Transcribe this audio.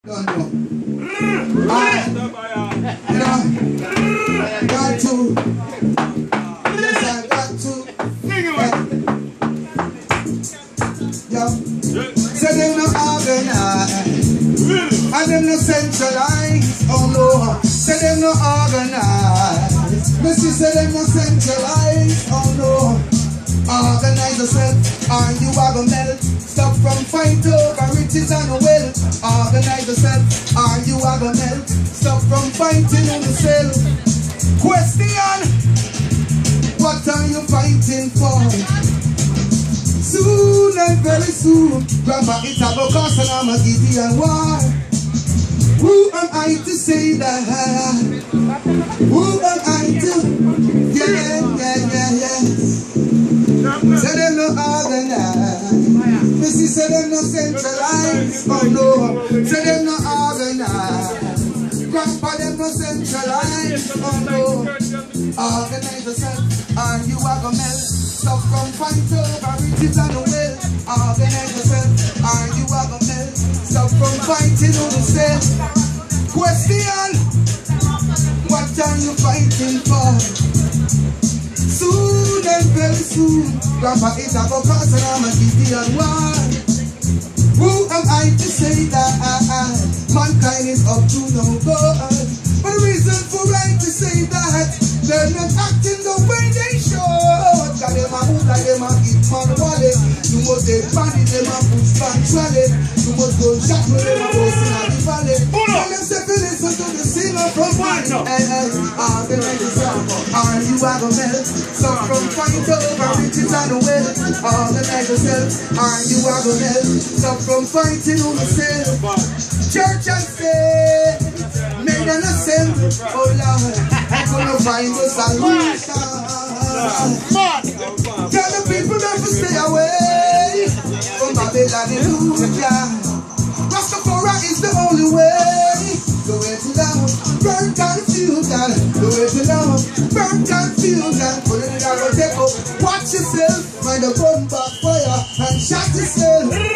Don't know. Got to. Yes, I got to. Yeah. Say them no organize. And them no centralize. Oh no. Say them no organize. Missy say them no centralize. Oh no. Organize yourself, or you are gonna melt. Stop from fight over riches and wealth. Organize yourself, or you are gonna melt. Stop from fighting on yourself. Question: what are you fighting for? Soon and very soon, Grandpa, it's a go cost and I'm a Gideon war. Who am I to say that? Who am I to? Yeah. Say them no organize. Missy say them no centralize. Oh no. Say them no organize. Grandpa them no centralize. Oh no. Organize yourself and you are gonna melt. Stop from fight over riches and wealth. Organize yourself and you are gonna melt. Stop from fighting on yourself. Question: what are you fighting for? Soon and very soon, Grandpa is a go cross and I'm a Gideon war. Who am I to say that mankind is up to no good? But the reason for right to say that they're not acting the way they should. Cause them a move like them a hit man wallet. You must take bandit, them a push back trolley. You must go shot with them a boss in the valley. Tell them say to listen to the singer from one. Organize yourself, and you are gonna melt. Stop from fight over riches and wealth. Organize yourself, and you are gonna melt. Stop from fighting on yourself. Church and state, made an assembly. Oh Lord, I'm gonna find the solution. Tell the people never stay away from Babylon, hallelujah. Rastafari is the only way. The way to love, burn confusion. The way to love, burn confusion. Put it in a rotate up. Watch yourself, find a gun backfire and shot yourself.